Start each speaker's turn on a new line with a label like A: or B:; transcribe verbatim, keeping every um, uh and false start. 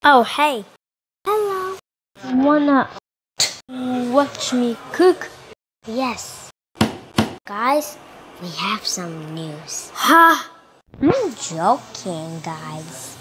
A: Oh, hey,
B: Hello.
A: wanna watch me cook?
B: Yes. Guys, we have some news.
A: Ha!
B: I'm joking, guys.